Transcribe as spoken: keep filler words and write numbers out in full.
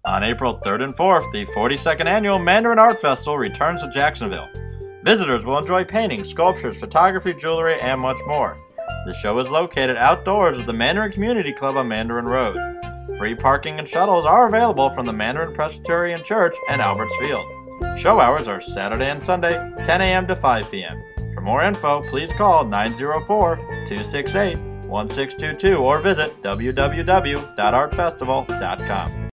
On April third and fourth, the forty-second Annual Mandarin Art Festival returns to Jacksonville. Visitors will enjoy paintings, sculptures, photography, jewelry, and much more. The show is located outdoors at the Mandarin Community Club on Mandarin Road. Free parking and shuttles are available from the Mandarin Presbyterian Church and Alberts Field. Show hours are Saturday and Sunday, ten a m to five p m For more info, please call nine zero four, two six eight, one six two two or visit w w w dot art festival dot com.